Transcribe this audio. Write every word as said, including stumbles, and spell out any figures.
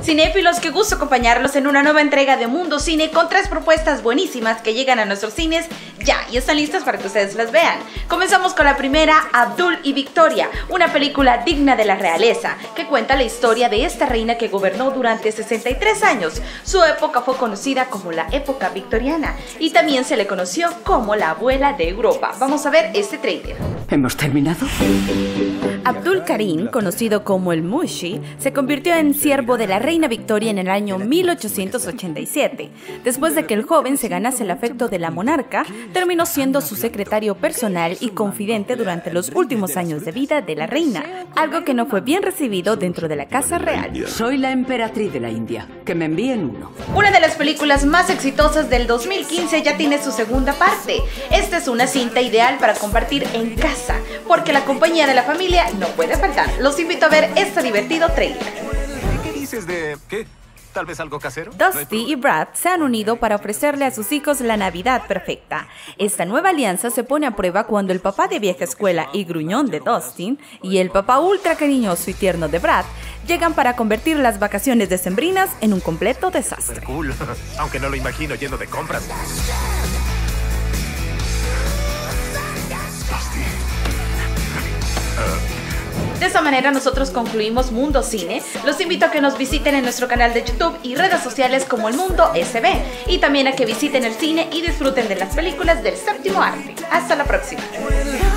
Cinéfilos, qué gusto acompañarlos en una nueva entrega de Mundo Cine con tres propuestas buenísimas que llegan a nuestros cines ya y están listas para que ustedes las vean. Comenzamos con la primera, Abdul y Victoria, una película digna de la realeza que cuenta la historia de esta reina que gobernó durante sesenta y tres años. Su época fue conocida como la época victoriana y también se le conoció como la abuela de Europa. Vamos a ver este trailer. ¿Hemos terminado? Abdul Karim, conocido como el Mushi, se convirtió en siervo de la reina Victoria en el año mil ochocientos ochenta y siete. Después de que el joven se ganase el afecto de la monarca, terminó siendo su secretario personal y confidente durante los últimos años de vida de la reina, algo que no fue bien recibido dentro de la casa real. Soy la emperatriz de la India, que me envíen uno. Una de las películas más exitosas del dos mil quince ya tiene su segunda parte. Esta es una cinta ideal para compartir en casa, porque la compañía de la familia no puede faltar. Los invito a ver este divertido trailer. ¿Qué dices de qué? ¿Tal vez algo casero? Dusty y Brad se han unido para ofrecerle a sus hijos la Navidad perfecta. Esta nueva alianza se pone a prueba cuando el papá de vieja escuela y gruñón de Dustin y el papá ultra cariñoso y tierno de Brad llegan para convertir las vacaciones decembrinas en un completo desastre. Super cool, aunque no lo imagino yendo de compras. De esta manera nosotros concluimos Mundo Cine. Los invito a que nos visiten en nuestro canal de YouTube y redes sociales como El Mundo S B, y también a que visiten el cine y disfruten de las películas del séptimo arte. Hasta la próxima.